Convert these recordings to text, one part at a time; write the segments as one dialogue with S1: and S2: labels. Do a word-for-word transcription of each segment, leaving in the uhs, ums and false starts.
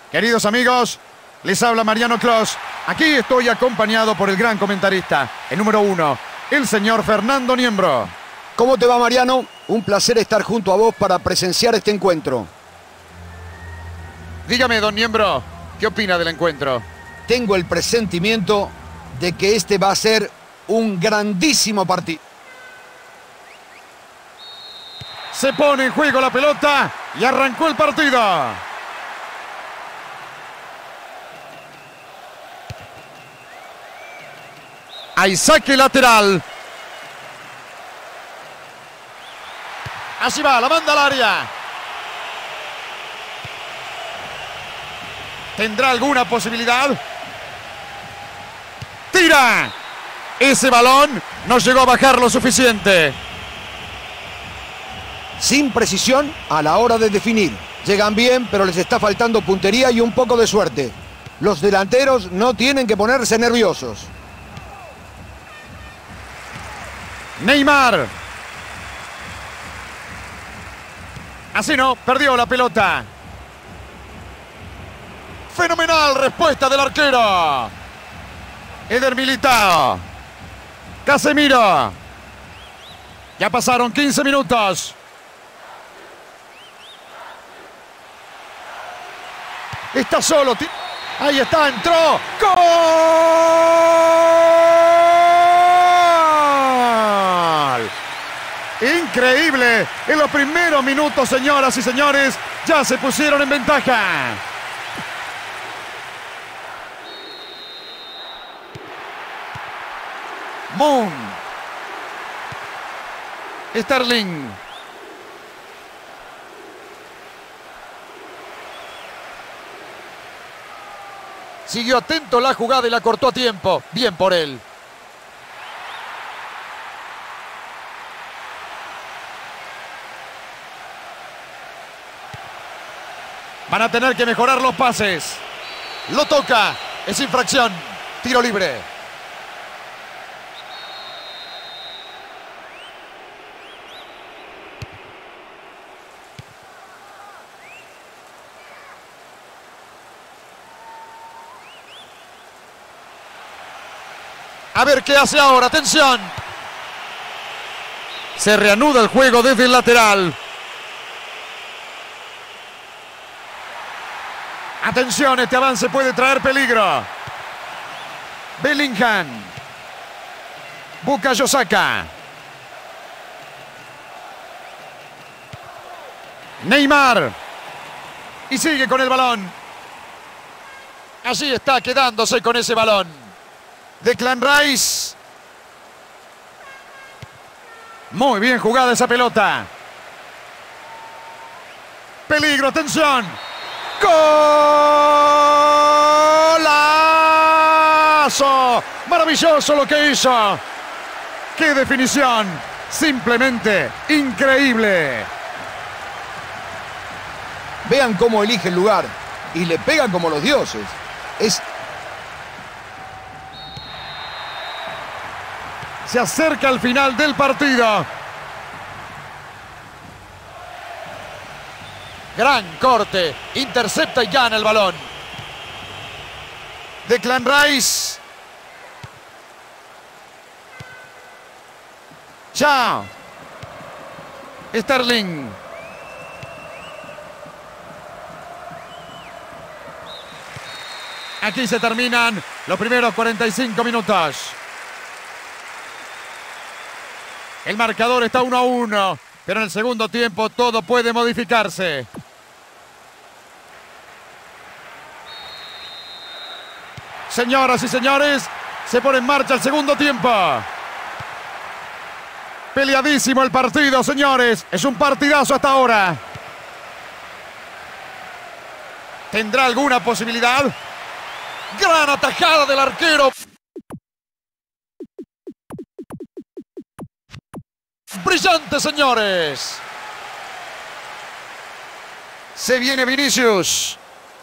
S1: Queridos amigos, les habla Mariano Clos. Aquí estoy acompañado por el gran comentarista, el número uno, el señor Fernando Niembro.
S2: ¿Cómo te va, Mariano? Un placer estar junto a vos para presenciar este encuentro.
S1: Dígame, don Niembro, ¿qué opina del encuentro?
S2: Tengo el presentimiento de que este va a ser un grandísimo partido.
S1: Se pone en juego la pelota y arrancó el partido. Hay saque lateral. Así va, la manda al área. ¿Tendrá alguna posibilidad? ¡Tira! Ese balón no llegó a bajar lo suficiente.
S2: Sin precisión a la hora de definir. Llegan bien, pero les está faltando puntería y un poco de suerte. Los delanteros no tienen que ponerse nerviosos.
S1: Neymar. Así no, perdió la pelota. Fenomenal respuesta del arquero. Eder Militao. Casemiro. Ya pasaron quince minutos. Está solo. Ahí está, entró. ¡Gol! Increíble. En los primeros minutos, señoras y señores, ya se pusieron en ventaja. Moon. Sterling. Siguió atento la jugada y la cortó a tiempo. Bien por él. Van a tener que mejorar los pases. Lo toca. Es infracción. Tiro libre. A ver qué hace ahora. Atención. Se reanuda el juego desde el lateral. Atención, este avance puede traer peligro. Bellingham. Bukayo Saka. Neymar. Y sigue con el balón. Allí está quedándose con ese balón. Declan Rice. Muy bien jugada esa pelota. Peligro, atención. ¡Golazo! Maravilloso lo que hizo. ¡Qué definición! Simplemente increíble.
S2: Vean cómo elige el lugar y le pega como los dioses. Es...
S1: Se acerca al final del partido. Gran corte. Intercepta y gana el balón. Declan Rice. Chao. Sterling. Aquí se terminan los primeros cuarenta y cinco minutos. El marcador está uno a uno, pero en el segundo tiempo todo puede modificarse. Señoras y señores, se pone en marcha el segundo tiempo. Peleadísimo el partido, señores. Es un partidazo hasta ahora. ¿Tendrá alguna posibilidad? Gran atajada del arquero. Brillante, señores. Se viene Vinicius.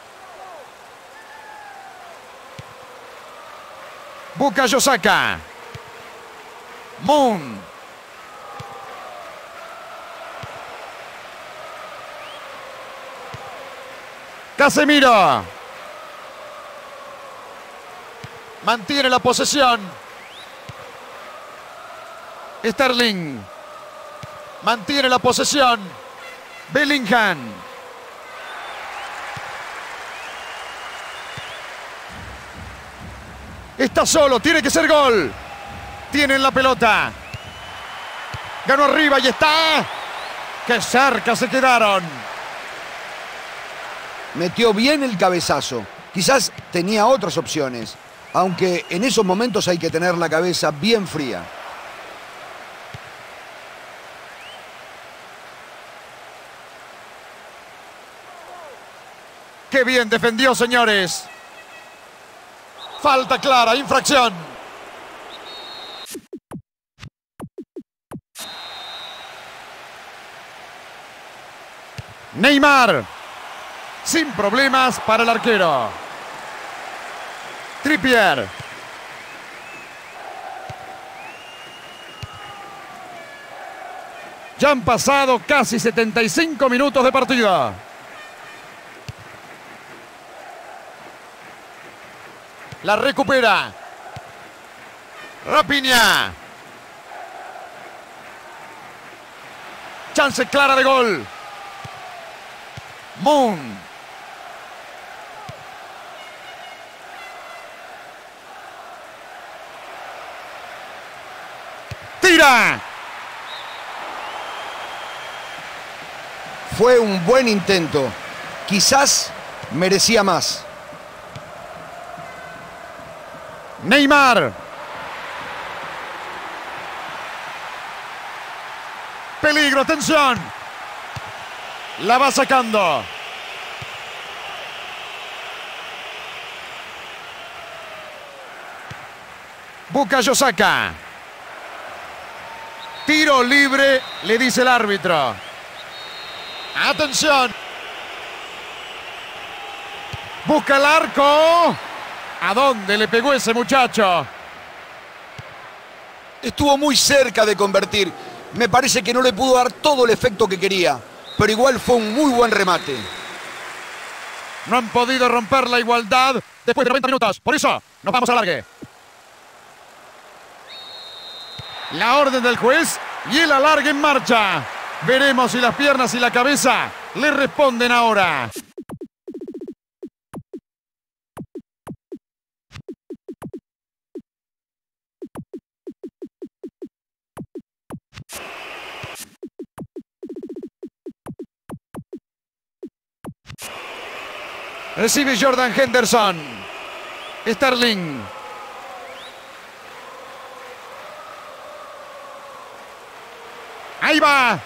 S1: Bukayo Saka. Moon. Casemiro. Mantiene la posesión. Sterling. Mantiene la posesión. Bellingham. Está solo, tiene que ser gol. Tienen la pelota. Ganó arriba y está. ¡Qué cerca se quedaron!
S2: Metió bien el cabezazo. Quizás tenía otras opciones, aunque en esos momentos hay que tener la cabeza bien fría.
S1: ¡Qué bien defendió, señores! Falta clara, infracción. Neymar. Sin problemas para el arquero. Trippier. Ya han pasado casi setenta y cinco minutos de partido. La recupera. Rafinha. Chance clara de gol. Moon. Tira.
S2: Fue un buen intento. Quizás merecía más.
S1: Neymar. Peligro, atención. La va sacando. Bukayo Saka. Tiro libre, le dice el árbitro. Atención. Busca el arco. ¿A dónde le pegó ese muchacho?
S2: Estuvo muy cerca de convertir. Me parece que no le pudo dar todo el efecto que quería, pero igual fue un muy buen remate.
S1: No han podido romper la igualdad después de noventa minutos. Por eso nos vamos a alargue. La orden del juez y el alargue en marcha. Veremos si las piernas y la cabeza le responden ahora. Recibe Jordan Henderson. Sterling. Ahí va.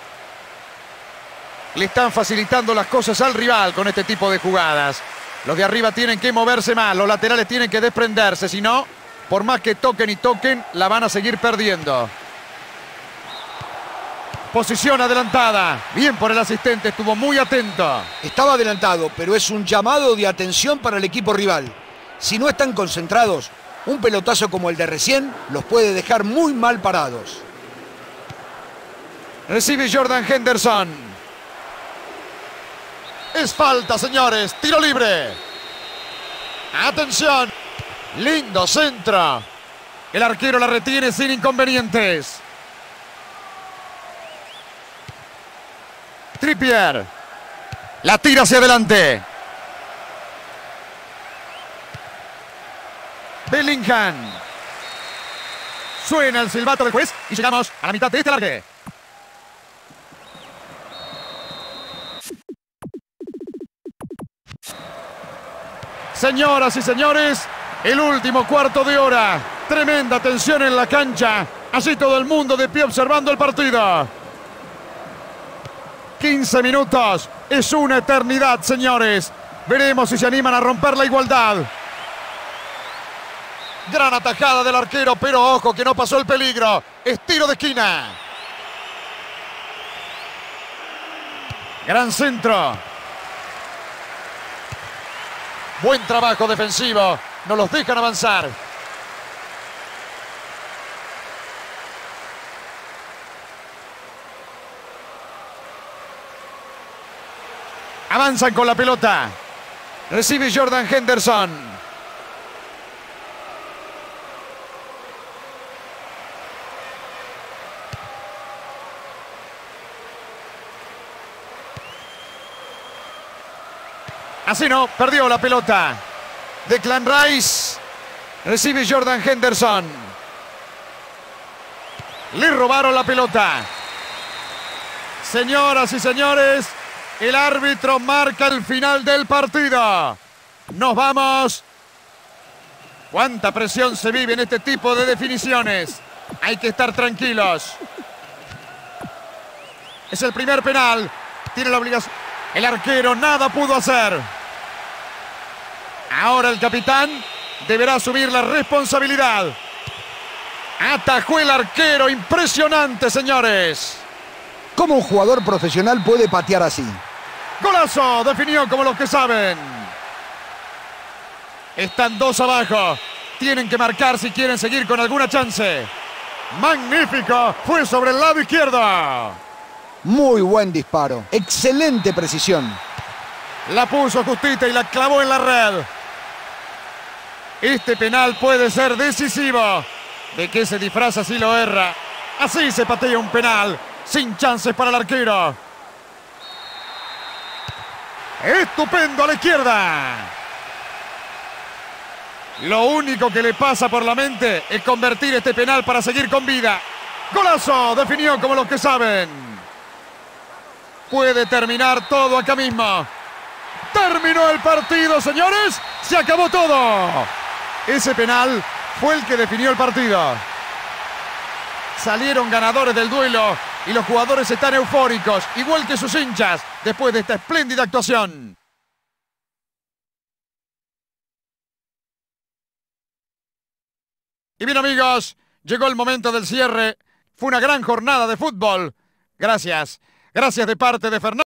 S1: Le están facilitando las cosas al rival con este tipo de jugadas. Los de arriba tienen que moverse más. Los laterales tienen que desprenderse. Si no, por más que toquen y toquen, la van a seguir perdiendo. Posición adelantada. Bien por el asistente, estuvo muy atento.
S2: Estaba adelantado, pero es un llamado de atención para el equipo rival. Si no están concentrados, un pelotazo como el de recién los puede dejar muy mal parados.
S1: Recibe Jordan Henderson. Es falta, señores. Tiro libre. Atención. Lindo centro. El arquero la retiene sin inconvenientes. Trippier. La tira hacia adelante. Bellingham. Suena el silbato del juez y llegamos a la mitad de este largue. Señoras y señores, el último cuarto de hora. Tremenda tensión en la cancha. Así todo el mundo de pie observando el partido. quince minutos. Es una eternidad, señores. Veremos si se animan a romper la igualdad. Gran atajada del arquero, pero ojo que no pasó el peligro. Es tiro de esquina. Gran centro. Buen trabajo defensivo. No los dejan avanzar. Avanzan con la pelota. Recibe Jordan Henderson. Así no, perdió la pelota. Declan Rice. Recibe Jordan Henderson. Le robaron la pelota. Señoras y señores, el árbitro marca el final del partido. Nos vamos. Cuánta presión se vive en este tipo de definiciones. Hay que estar tranquilos. Es el primer penal. Tiene la obligación. El arquero nada pudo hacer. Ahora el capitán deberá asumir la responsabilidad. Atajó el arquero. Impresionante, señores.
S2: ¿Cómo un jugador profesional puede patear así?
S1: ¡Golazo! Definió como los que saben. Están dos abajo. Tienen que marcar si quieren seguir con alguna chance. ¡Magnífico! Fue sobre el lado izquierdo.
S2: Muy buen disparo. Excelente precisión.
S1: La puso justita y la clavó en la red. Este penal puede ser decisivo. ¿De qué se disfraza si lo erra? Así se patea un penal. Sin chances para el arquero. Estupendo a la izquierda. Lo único que le pasa por la mente es convertir este penal para seguir con vida. ¡Golazo! Definió como los que saben. Puede terminar todo acá mismo. Terminó el partido, señores. Se acabó todo. Ese penal fue el que definió el partido. Salieron ganadores del duelo y los jugadores están eufóricos, igual que sus hinchas, después de esta espléndida actuación. Y bien, amigos, llegó el momento del cierre. Fue una gran jornada de fútbol. Gracias. Gracias de parte de Fernando.